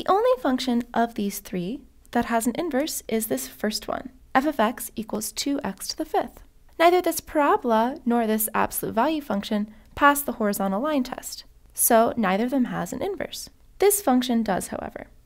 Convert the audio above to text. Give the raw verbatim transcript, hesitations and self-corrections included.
The only function of these three that has an inverse is this first one, f of x equals two x to the fifth. Neither this parabola nor this absolute value function pass the horizontal line test, so neither of them has an inverse. This function does, however.